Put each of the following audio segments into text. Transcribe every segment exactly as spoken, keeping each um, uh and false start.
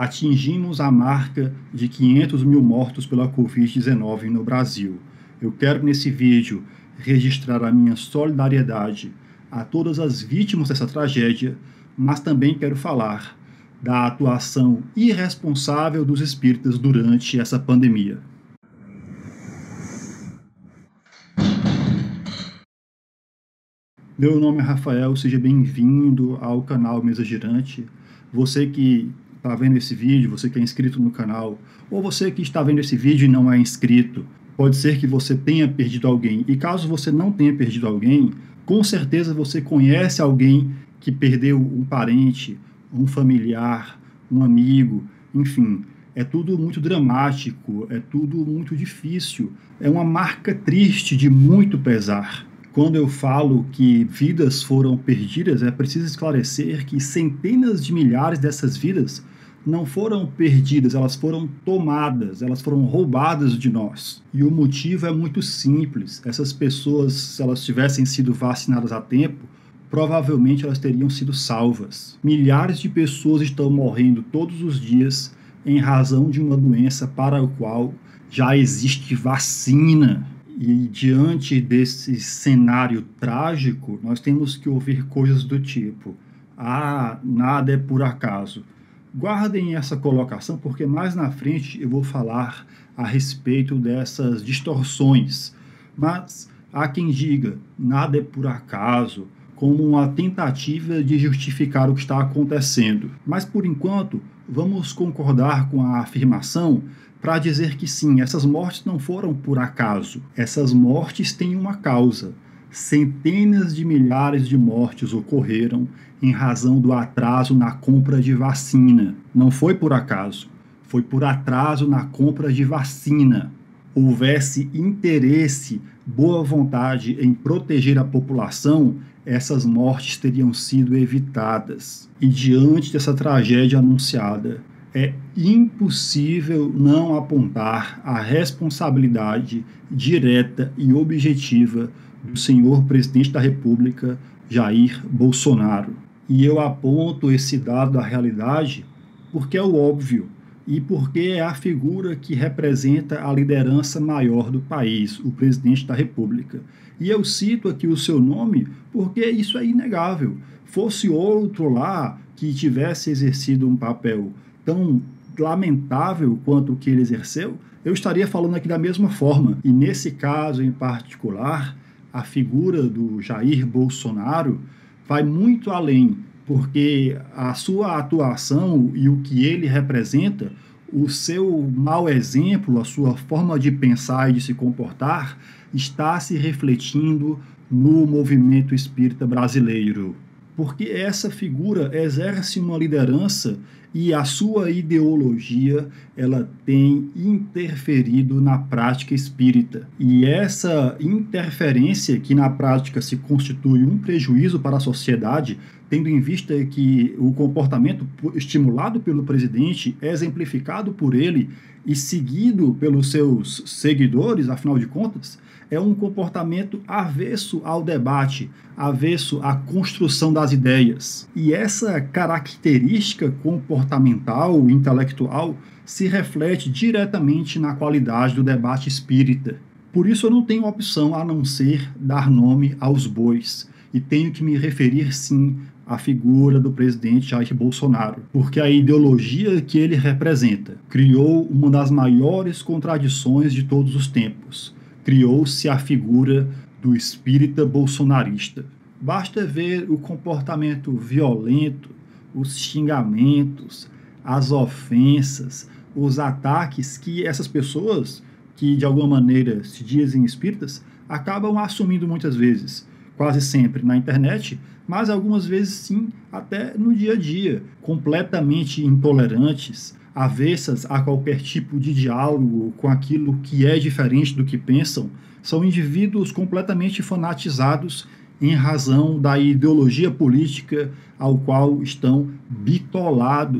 atingimos a marca de quinhentos mil mortos pela covid dezenove no Brasil. Eu quero, nesse vídeo, registrar a minha solidariedade a todas as vítimas dessa tragédia, mas também quero falar da atuação irresponsável dos espíritas durante essa pandemia. Meu nome é Rafael, seja bem-vindo ao canal Mesa Girante. Você que está vendo esse vídeo, você que é inscrito no canal, ou você que está vendo esse vídeo e não é inscrito, pode ser que você tenha perdido alguém. E caso você não tenha perdido alguém, com certeza você conhece alguém que perdeu um parente, um familiar, um amigo, enfim. É tudo muito dramático, é tudo muito difícil. É uma marca triste de muito pesar. Quando eu falo que vidas foram perdidas, é preciso esclarecer que centenas de milhares dessas vidas não foram perdidas, elas foram tomadas, elas foram roubadas de nós. E o motivo é muito simples. Essas pessoas, se elas tivessem sido vacinadas a tempo, provavelmente elas teriam sido salvas. Milhares de pessoas estão morrendo todos os dias em razão de uma doença para a qual já existe vacina. E diante desse cenário trágico, nós temos que ouvir coisas do tipo: ah, nada é por acaso. Guardem essa colocação, porque mais na frente eu vou falar a respeito dessas distorções. Mas há quem diga, nada é por acaso, como uma tentativa de justificar o que está acontecendo. Mas, por enquanto, vamos concordar com a afirmação para dizer que sim, essas mortes não foram por acaso. Essas mortes têm uma causa. Centenas de milhares de mortes ocorreram em razão do atraso na compra de vacina. Não foi por acaso, foi por atraso na compra de vacina. Houvesse interesse, boa vontade em proteger a população, essas mortes teriam sido evitadas. E diante dessa tragédia anunciada, é impossível não apontar a responsabilidade direta e objetiva do senhor presidente da República, Jair Bolsonaro. E eu aponto esse dado da realidade porque é o óbvio e porque é a figura que representa a liderança maior do país, o presidente da República. E eu cito aqui o seu nome porque isso é inegável. Fosse outro lá que tivesse exercido um papel tão lamentável quanto o que ele exerceu, eu estaria falando aqui da mesma forma. E nesse caso em particular, a figura do Jair Bolsonaro vai muito além, porque a sua atuação e o que ele representa, o seu mau exemplo, a sua forma de pensar e de se comportar, está se refletindo no movimento espírita brasileiro. Porque essa figura exerce uma liderança e a sua ideologia ela tem interferido na prática espírita. E essa interferência, que na prática se constitui um prejuízo para a sociedade, tendo em vista que o comportamento estimulado pelo presidente é exemplificado por ele e seguido pelos seus seguidores, afinal de contas, é um comportamento avesso ao debate, avesso à construção das ideias. E essa característica comportamental, intelectual, se reflete diretamente na qualidade do debate espírita. Por isso eu não tenho opção a não ser dar nome aos bois. E tenho que me referir, sim, à figura do presidente Jair Bolsonaro, porque a ideologia que ele representa criou uma das maiores contradições de todos os tempos. Criou-se a figura do espírita bolsonarista. Basta ver o comportamento violento, os xingamentos, as ofensas, os ataques que essas pessoas, que de alguma maneira se dizem espíritas, acabam assumindo muitas vezes, quase sempre na internet, mas algumas vezes sim, até no dia a dia, completamente intolerantes, avessas a qualquer tipo de diálogo com aquilo que é diferente do que pensam, são indivíduos completamente fanatizados em razão da ideologia política ao qual estão bitolados.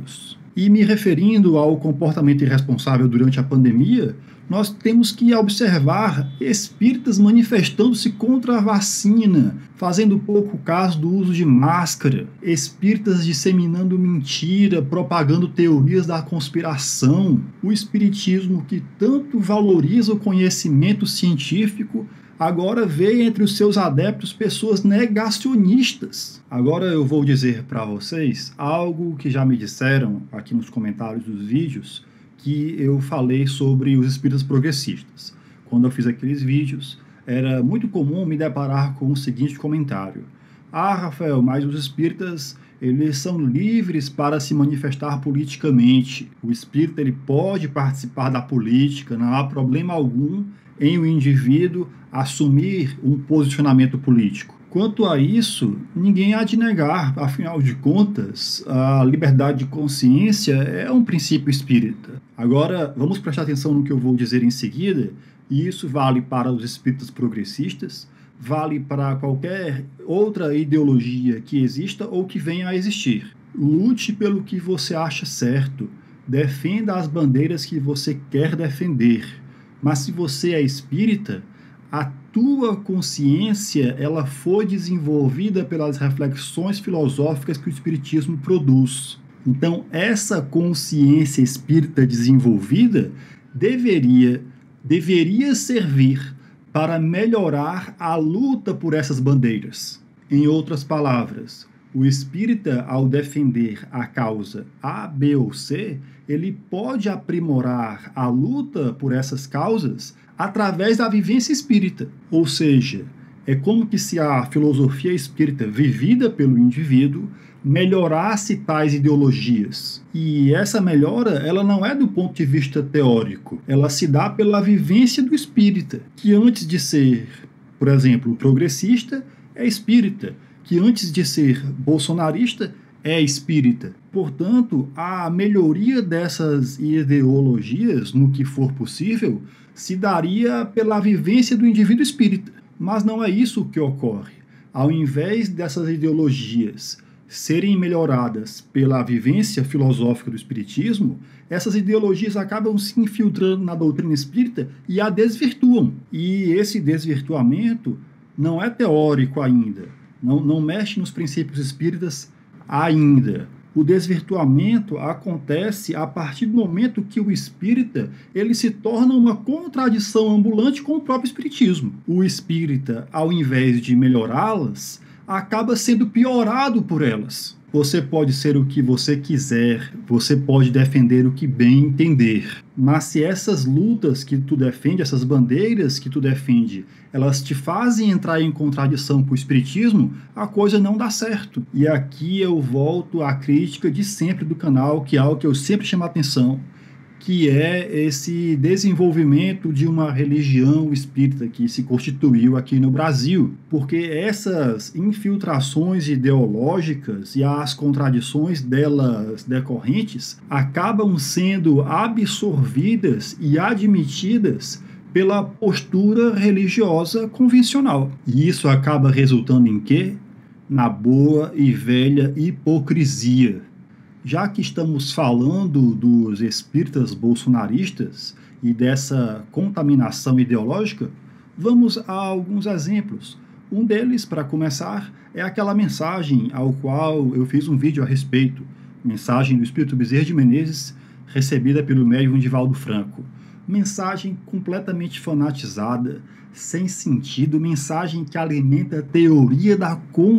E me referindo ao comportamento irresponsável durante a pandemia, nós temos que observar espíritas manifestando-se contra a vacina, fazendo pouco caso do uso de máscara, espíritas disseminando mentira, propagando teorias da conspiração, o espiritismo que tanto valoriza o conhecimento científico, agora vê entre os seus adeptos pessoas negacionistas. Agora eu vou dizer para vocês algo que já me disseram aqui nos comentários dos vídeos, que eu falei sobre os espíritas progressistas. Quando eu fiz aqueles vídeos, era muito comum me deparar com o seguinte comentário: ah, Rafael, mas os espíritas, eles são livres para se manifestar politicamente. O espírita, ele pode participar da política, não há problema algum em o indivíduo assumir um posicionamento político. Quanto a isso, ninguém há de negar, afinal de contas, a liberdade de consciência é um princípio espírita. Agora, vamos prestar atenção no que eu vou dizer em seguida, e isso vale para os espíritas progressistas, vale para qualquer outra ideologia que exista ou que venha a existir. Lute pelo que você acha certo, defenda as bandeiras que você quer defender, mas se você é espírita, a tua consciência, ela foi desenvolvida pelas reflexões filosóficas que o espiritismo produz. Então, essa consciência espírita desenvolvida deveria, deveria servir para melhorar a luta por essas bandeiras. Em outras palavras, o espírita, ao defender a causa A, B ou C, ele pode aprimorar a luta por essas causas através da vivência espírita. Ou seja, é como que se a filosofia espírita vivida pelo indivíduo melhorasse tais ideologias. E essa melhora, ela não é do ponto de vista teórico, ela se dá pela vivência do espírita, que antes de ser, por exemplo, progressista, é espírita, que antes de ser bolsonarista, é espírita. Portanto, a melhoria dessas ideologias, no que for possível, se daria pela vivência do indivíduo espírita. Mas não é isso que ocorre. Ao invés dessas ideologias serem melhoradas pela vivência filosófica do espiritismo, essas ideologias acabam se infiltrando na doutrina espírita e a desvirtuam. E esse desvirtuamento não é teórico ainda, não, não mexe nos princípios espíritas ainda. O desvirtuamento acontece a partir do momento que o espírita ele se torna uma contradição ambulante com o próprio espiritismo. O espírita, ao invés de melhorá-las, acaba sendo piorado por elas. Você pode ser o que você quiser, você pode defender o que bem entender, mas se essas lutas que tu defende, essas bandeiras que tu defende, elas te fazem entrar em contradição com o espiritismo, a coisa não dá certo. E aqui eu volto à crítica de sempre do canal, que é algo que eu sempre chamo a atenção, que é esse desenvolvimento de uma religião espírita que se constituiu aqui no Brasil, porque essas infiltrações ideológicas e as contradições delas decorrentes acabam sendo absorvidas e admitidas pela postura religiosa convencional. E isso acaba resultando em quê? Na boa e velha hipocrisia. Já que estamos falando dos espíritas bolsonaristas e dessa contaminação ideológica, vamos a alguns exemplos. Um deles, para começar, é aquela mensagem ao qual eu fiz um vídeo a respeito, mensagem do Espírito Bezerra de Menezes, recebida pelo médium Divaldo Franco. Mensagem completamente fanatizada, sem sentido, mensagem que alimenta a teoria da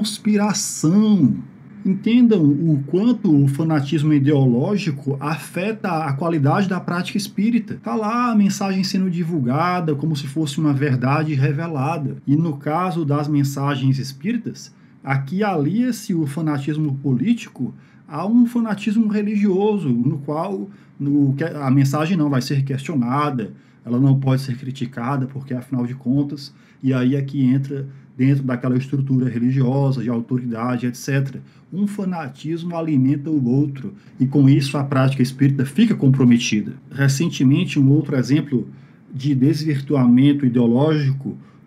conspiração. Entendam o quanto o fanatismo ideológico afeta a qualidade da prática espírita. Está lá a mensagem sendo divulgada como se fosse uma verdade revelada. E no caso das mensagens espíritas, aqui alia-se o fanatismo político a um fanatismo religioso, no qual no, a mensagem não vai ser questionada, ela não pode ser criticada, porque afinal de contas, e aí aqui entra dentro daquela estrutura religiosa, de autoridade, etcétera. Um fanatismo alimenta o outro, e com isso a prática espírita fica comprometida. Recentemente, um outro exemplo de desvirtuamento ideológico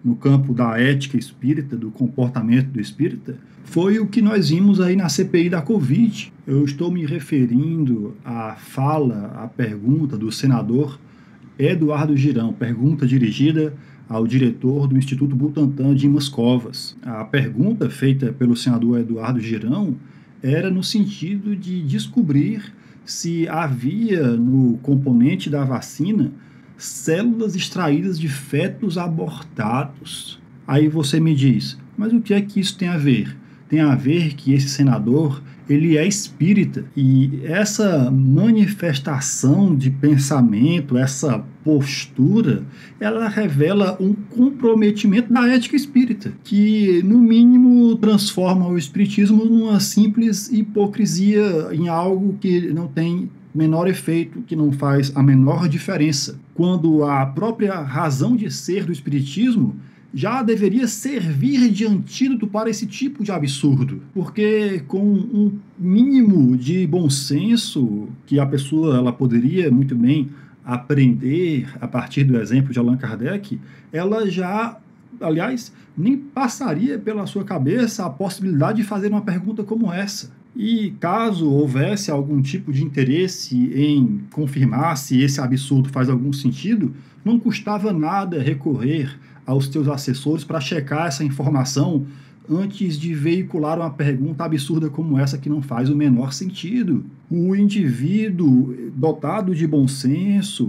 no campo da ética espírita, do comportamento do espírita, foi o que nós vimos aí na C P I da Covid. Eu estou me referindo à fala, à pergunta do senador Eduardo Girão, pergunta dirigida ao diretor do Instituto Butantan, Dimas Covas. A pergunta feita pelo senador Eduardo Girão era no sentido de descobrir se havia no componente da vacina células extraídas de fetos abortados. Aí você me diz, mas o que é que isso tem a ver? Tem a ver que esse senador, ele é espírita, e essa manifestação de pensamento, essa postura, ela revela um comprometimento da ética espírita, que no mínimo transforma o espiritismo numa simples hipocrisia, em algo que não tem menor efeito, que não faz a menor diferença, quando a própria razão de ser do espiritismo já deveria servir de antídoto para esse tipo de absurdo, porque com um mínimo de bom senso que a pessoa ela poderia muito bem aprender a partir do exemplo de Allan Kardec, ela já, aliás, nem passaria pela sua cabeça a possibilidade de fazer uma pergunta como essa. E caso houvesse algum tipo de interesse em confirmar se esse absurdo faz algum sentido, não custava nada recorrer aos seus assessores para checar essa informação antes de veicular uma pergunta absurda como essa que não faz o menor sentido. O indivíduo dotado de bom senso,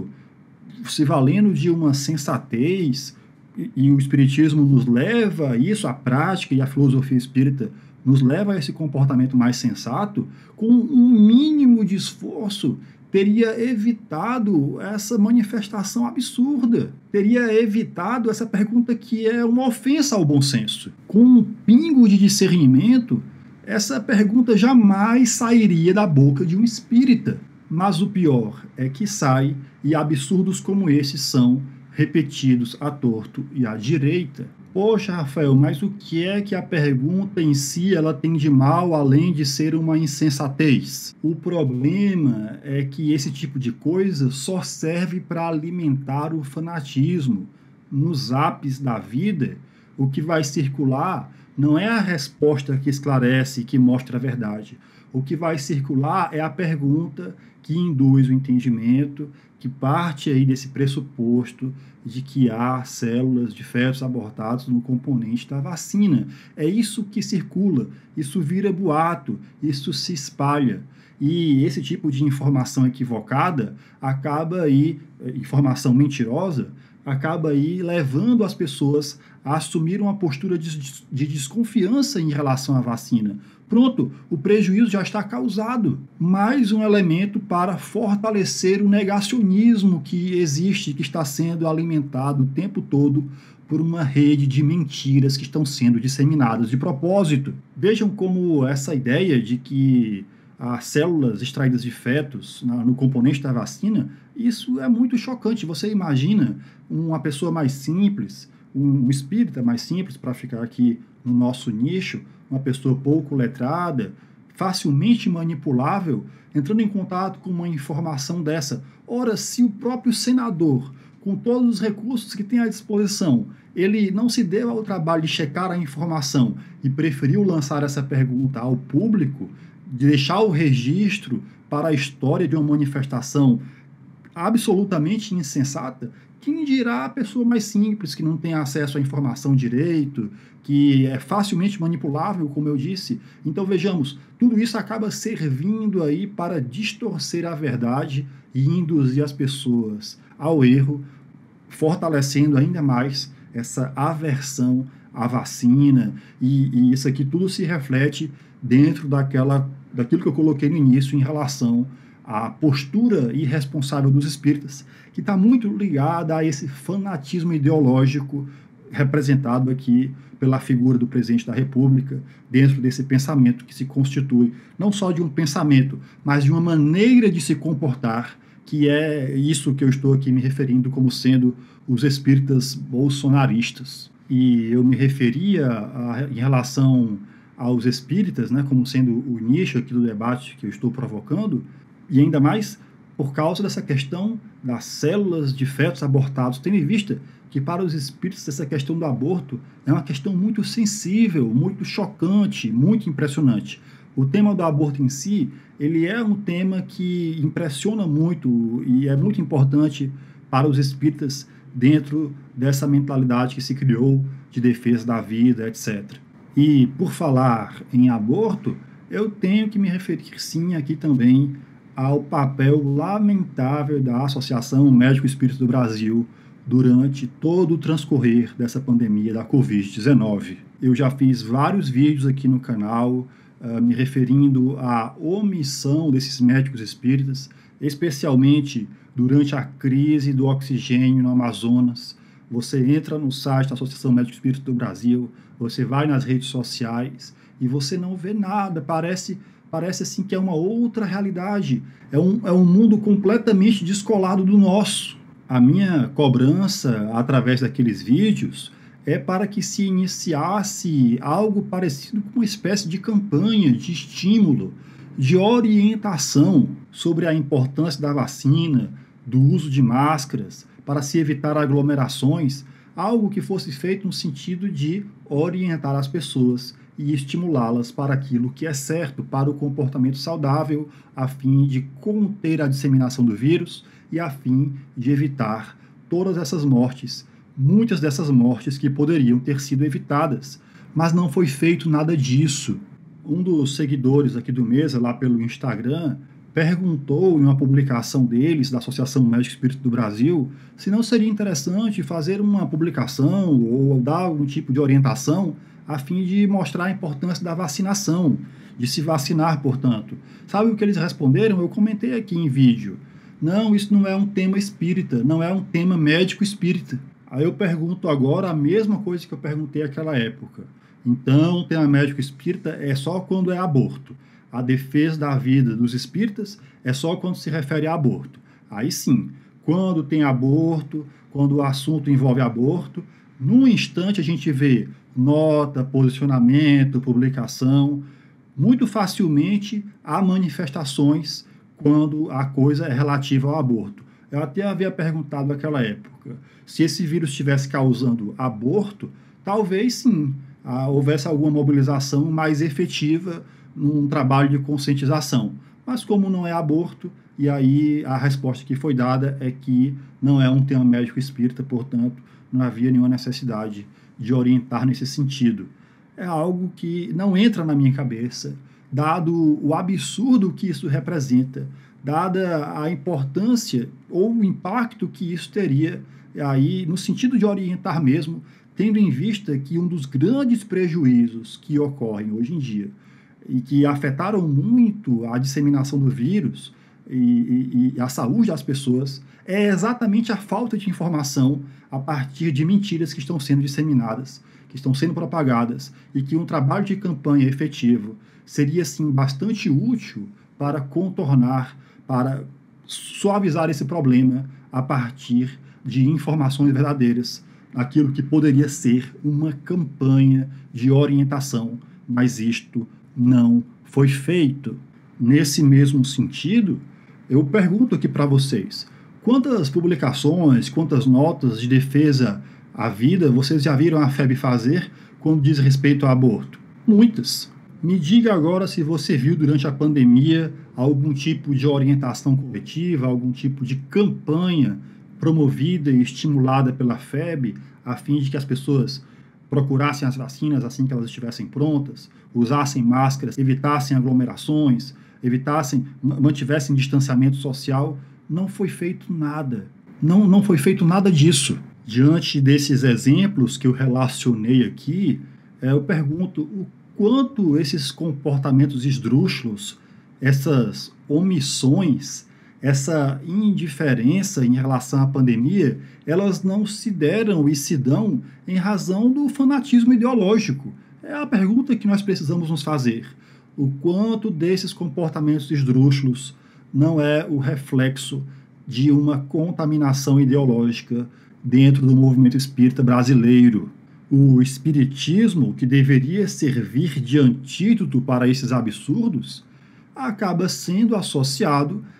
se valendo de uma sensatez, e, e o espiritismo nos leva a isso, a prática e a filosofia espírita nos leva a esse comportamento mais sensato, com um mínimo de esforço, teria evitado essa manifestação absurda, teria evitado essa pergunta que é uma ofensa ao bom senso. Com um pingo de discernimento, essa pergunta jamais sairia da boca de um espírita. Mas o pior é que sai, e absurdos como esses são repetidos à torto e à direita. Poxa, Rafael, mas o que é que a pergunta em si ela tem de mal, além de ser uma insensatez? O problema é que esse tipo de coisa só serve para alimentar o fanatismo. Nos ápices da vida, o que vai circular não é a resposta que esclarece e que mostra a verdade. O que vai circular é a pergunta que induz o entendimento, que parte aí desse pressuposto de que há células de fetos abortados no componente da vacina. É isso que circula, isso vira boato, isso se espalha. E esse tipo de informação equivocada acaba aí, informação mentirosa, acaba aí levando as pessoas a assumir uma postura de, de desconfiança em relação à vacina. Pronto, o prejuízo já está causado. Mais um elemento para fortalecer o negacionismo que existe, que está sendo alimentado o tempo todo por uma rede de mentiras que estão sendo disseminadas de propósito. Vejam como essa ideia de que as células extraídas de fetos no componente da vacina, isso é muito chocante. Você imagina uma pessoa mais simples, um espírita mais simples, para ficar aqui no nosso nicho, uma pessoa pouco letrada, facilmente manipulável, entrando em contato com uma informação dessa. Ora, se o próprio senador, com todos os recursos que tem à disposição, ele não se deu ao trabalho de checar a informação e preferiu lançar essa pergunta ao público, de deixar o registro para a história de uma manifestação absolutamente insensata, quem dirá a pessoa mais simples, que não tem acesso à informação direito, que é facilmente manipulável, como eu disse. Então vejamos, tudo isso acaba servindo aí para distorcer a verdade e induzir as pessoas ao erro, fortalecendo ainda mais essa aversão à vacina, e, e isso aqui tudo se reflete dentro daquela, daquilo que eu coloquei no início em relação à postura irresponsável dos espíritas, que está muito ligada a esse fanatismo ideológico representado aqui pela figura do presidente da República, dentro desse pensamento que se constitui não só de um pensamento, mas de uma maneira de se comportar, que é isso que eu estou aqui me referindo como sendo os espíritas bolsonaristas. E eu me referia a, em relação aos espíritas, né, como sendo o nicho aqui do debate que eu estou provocando, e ainda mais por causa dessa questão das células de fetos abortados, tendo em vista que para os espíritos essa questão do aborto é uma questão muito sensível, muito chocante, muito impressionante. O tema do aborto em si, ele é um tema que impressiona muito e é muito importante para os espíritas dentro dessa mentalidade que se criou de defesa da vida, etcétera. E por falar em aborto, eu tenho que me referir sim aqui também ao papel lamentável da Associação Médico Espírita do Brasil durante todo o transcorrer dessa pandemia da covid dezenove. Eu já fiz vários vídeos aqui no canal uh, me referindo à omissão desses médicos espíritas, especialmente durante a crise do oxigênio no Amazonas. Você entra no site da Associação Médico Espírita do Brasil, você vai nas redes sociais e você não vê nada, parece, parece assim que é uma outra realidade, é um, é um mundo completamente descolado do nosso. A minha cobrança através daqueles vídeos é para que se iniciasse algo parecido com uma espécie de campanha, de estímulo, de orientação sobre a importância da vacina, do uso de máscaras, para se evitar aglomerações, algo que fosse feito no sentido de orientar as pessoas e estimulá-las para aquilo que é certo, para o comportamento saudável, a fim de conter a disseminação do vírus e a fim de evitar todas essas mortes, muitas dessas mortes que poderiam ter sido evitadas, mas não foi feito nada disso. Um dos seguidores aqui do Mesa, lá pelo Instagram, perguntou em uma publicação deles, da Associação Médico Espírita do Brasil, se não seria interessante fazer uma publicação ou dar algum tipo de orientação a fim de mostrar a importância da vacinação, de se vacinar, portanto. Sabe o que eles responderam? Eu comentei aqui em vídeo. Não, isso não é um tema espírita, não é um tema médico espírita. Aí eu pergunto agora a mesma coisa que eu perguntei naquela época. Então, o tema médico espírita é só quando é aborto. A defesa da vida dos espíritas é só quando se refere a aborto. Aí sim, quando tem aborto, quando o assunto envolve aborto, num instante a gente vê nota, posicionamento, publicação. Muito facilmente há manifestações quando a coisa é relativa ao aborto. Eu até havia perguntado naquela época se esse vírus estivesse causando aborto, talvez sim, ah, houvesse alguma mobilização mais efetiva num trabalho de conscientização. Mas como não é aborto, e aí a resposta que foi dada é que não é um tema médico espírita, portanto, não havia nenhuma necessidade de orientar nesse sentido. É algo que não entra na minha cabeça, dado o absurdo que isso representa, dada a importância ou o impacto que isso teria aí no sentido de orientar mesmo, tendo em vista que um dos grandes prejuízos que ocorrem hoje em dia e que afetaram muito a disseminação do vírus e, e, e a saúde das pessoas é exatamente a falta de informação a partir de mentiras que estão sendo disseminadas, que estão sendo propagadas, e que um trabalho de campanha efetivo seria, sim, bastante útil para contornar, para suavizar esse problema a partir de informações verdadeiras, aquilo que poderia ser uma campanha de orientação, mas isto não foi feito. Nesse mesmo sentido, eu pergunto aqui para vocês, quantas publicações, quantas notas de defesa à vida vocês já viram a F E B fazer quando diz respeito ao aborto? Muitas. Me diga agora se você viu durante a pandemia algum tipo de orientação coletiva, algum tipo de campanha promovida e estimulada pela F E B a fim de que as pessoas procurassem as vacinas assim que elas estivessem prontas, usassem máscaras, evitassem aglomerações, evitassem, mantivessem distanciamento social. Não foi feito nada. Não, não foi feito nada disso. Diante desses exemplos que eu relacionei aqui, é, eu pergunto o quanto esses comportamentos esdrúxulos, essas omissões, essa indiferença em relação à pandemia, elas não se deram e se dão em razão do fanatismo ideológico. É a pergunta que nós precisamos nos fazer. O quanto desses comportamentos esdrúxulos não é o reflexo de uma contaminação ideológica dentro do movimento espírita brasileiro. O espiritismo, que deveria servir de antídoto para esses absurdos, acaba sendo associado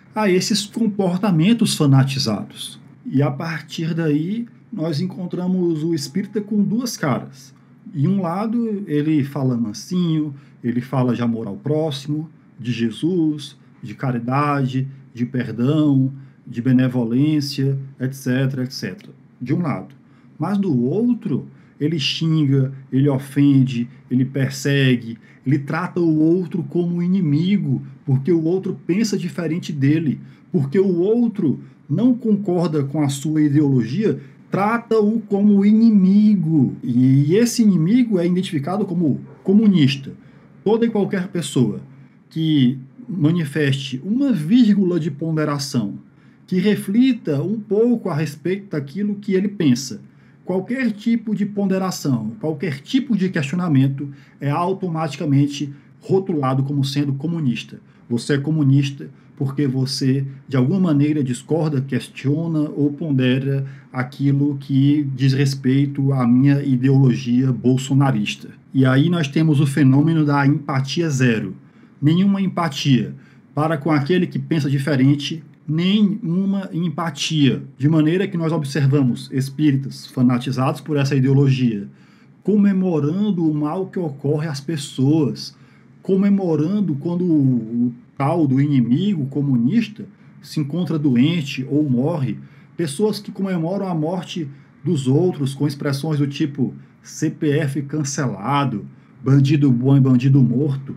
a esses comportamentos fanatizados. E a partir daí, nós encontramos o espírita com duas caras. De um lado, ele fala mansinho, ele fala de amor ao próximo, de Jesus, de caridade, de perdão, de benevolência, etc, etcétera. De um lado. Mas do outro, ele xinga, ele ofende, ele persegue, ele trata o outro como inimigo, porque o outro pensa diferente dele, porque o outro não concorda com a sua ideologia, trata-o como inimigo. E esse inimigo é identificado como comunista. Toda e qualquer pessoa que manifeste uma vírgula de ponderação, que reflita um pouco a respeito daquilo que ele pensa, qualquer tipo de ponderação, qualquer tipo de questionamento é automaticamente rotulado como sendo comunista. Você é comunista porque você, de alguma maneira, discorda, questiona ou pondera aquilo que diz respeito à minha ideologia bolsonarista. E aí nós temos o fenômeno da empatia zero. Nenhuma empatia para com aquele que pensa diferente, nenhuma empatia. De maneira que nós observamos espíritas fanatizados por essa ideologia, comemorando o mal que ocorre às pessoas, comemorando quando o tal do inimigo comunista se encontra doente ou morre, pessoas que comemoram a morte dos outros com expressões do tipo C P F cancelado, bandido bom e bandido morto,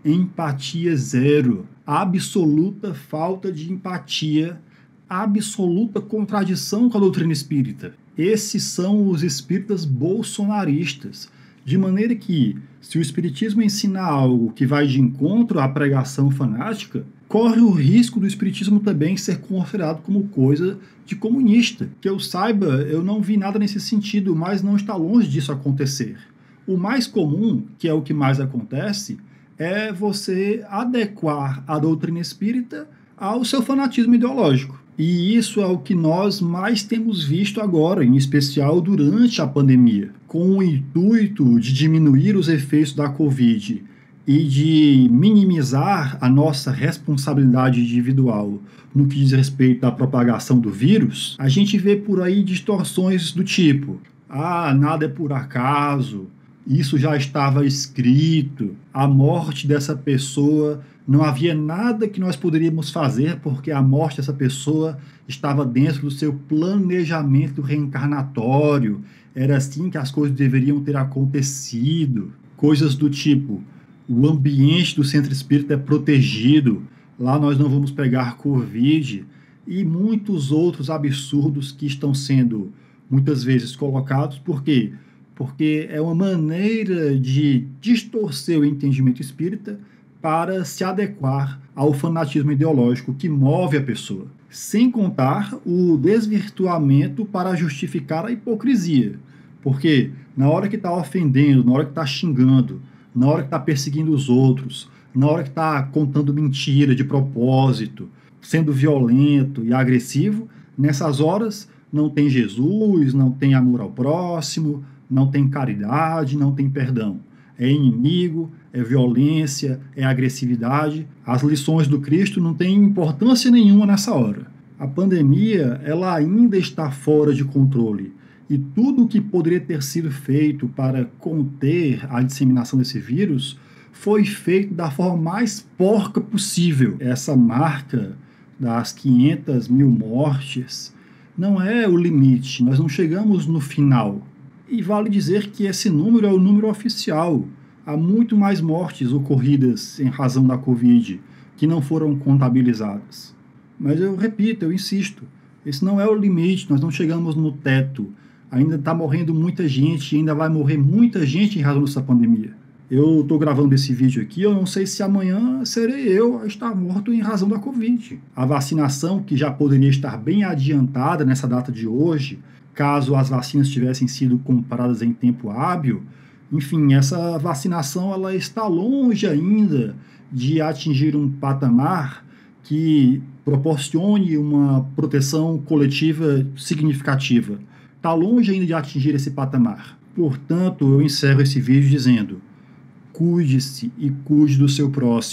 empatia zero, absoluta falta de empatia, absoluta contradição com a doutrina espírita. Esses são os espíritas bolsonaristas. De maneira que, se o espiritismo ensina algo que vai de encontro à pregação fanática, corre o risco do espiritismo também ser considerado como coisa de comunista. Que eu saiba, eu não vi nada nesse sentido, mas não está longe disso acontecer. O mais comum, que é o que mais acontece, é você adequar a doutrina espírita ao seu fanatismo ideológico. E isso é o que nós mais temos visto agora, em especial durante a pandemia. Com o intuito de diminuir os efeitos da Covid e de minimizar a nossa responsabilidade individual no que diz respeito à propagação do vírus, a gente vê por aí distorções do tipo: ah, nada é por acaso, isso já estava escrito, a morte dessa pessoa, não havia nada que nós poderíamos fazer porque a morte dessa pessoa estava dentro do seu planejamento reencarnatório, era assim que as coisas deveriam ter acontecido. Coisas do tipo: o ambiente do centro espírita é protegido, lá nós não vamos pegar Covid, e muitos outros absurdos que estão sendo muitas vezes colocados. Por quê? Porque é uma maneira de distorcer o entendimento espírita para se adequar ao fanatismo ideológico que move a pessoa. Sem contar o desvirtuamento para justificar a hipocrisia. Porque na hora que está ofendendo, na hora que está xingando, na hora que está perseguindo os outros, na hora que está contando mentira de propósito, sendo violento e agressivo, nessas horas não tem Jesus, não tem amor ao próximo, não tem caridade, não tem perdão. É inimigo, é violência, é agressividade. As lições do Cristo não têm importância nenhuma nessa hora. A pandemia, ela ainda está fora de controle. E tudo o que poderia ter sido feito para conter a disseminação desse vírus foi feito da forma mais porca possível. Essa marca das quinhentas mil mortes não é o limite, nós não chegamos no final. E vale dizer que esse número é o número oficial. Há muito mais mortes ocorridas em razão da Covid que não foram contabilizadas. Mas eu repito, eu insisto, esse não é o limite, nós não chegamos no teto. Ainda está morrendo muita gente, ainda vai morrer muita gente em razão dessa pandemia. Eu estou gravando esse vídeo aqui, eu não sei se amanhã serei eu a estar morto em razão da Covid. A vacinação, que já poderia estar bem adiantada nessa data de hoje, caso as vacinas tivessem sido compradas em tempo hábil, enfim, essa vacinação ela está longe ainda de atingir um patamar que proporcione uma proteção coletiva significativa. Está longe ainda de atingir esse patamar. Portanto, eu encerro esse vídeo dizendo: cuide-se e cuide do seu próximo.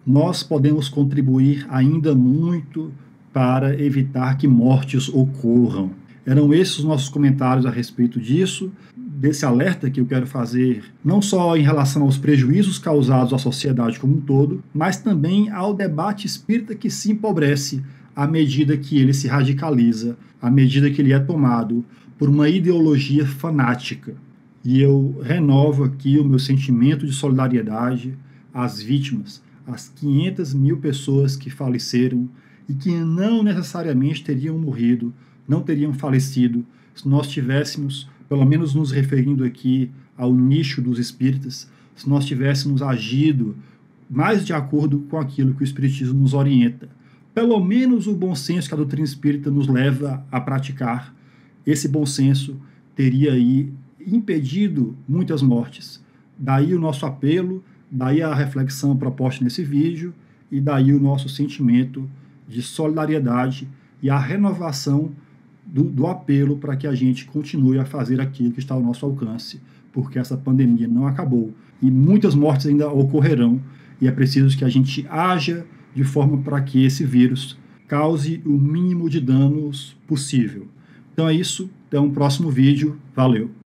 nós podemos contribuir ainda muito para evitar que mortes ocorram. Eram esses os nossos comentários a respeito disso, desse alerta que eu quero fazer, não só em relação aos prejuízos causados à sociedade como um todo, mas também ao debate espírita que se empobrece à medida que ele se radicaliza, à medida que ele é tomado por uma ideologia fanática. E eu renovo aqui o meu sentimento de solidariedade às vítimas, às quinhentas mil pessoas que faleceram e que não necessariamente teriam morrido, não teriam falecido, se nós tivéssemos, pelo menos nos referindo aqui ao nicho dos espíritas, se nós tivéssemos agido mais de acordo com aquilo que o Espiritismo nos orienta. Pelo menos o bom senso que a doutrina espírita nos leva a praticar, esse bom senso teria aí impedido muitas mortes. Daí o nosso apelo, daí a reflexão proposta nesse vídeo e daí o nosso sentimento de solidariedade e a renovação do, do apelo para que a gente continue a fazer aquilo que está ao nosso alcance, porque essa pandemia não acabou e muitas mortes ainda ocorrerão e é preciso que a gente haja de forma para que esse vírus cause o mínimo de danos possível. Então é isso, até um próximo vídeo, valeu!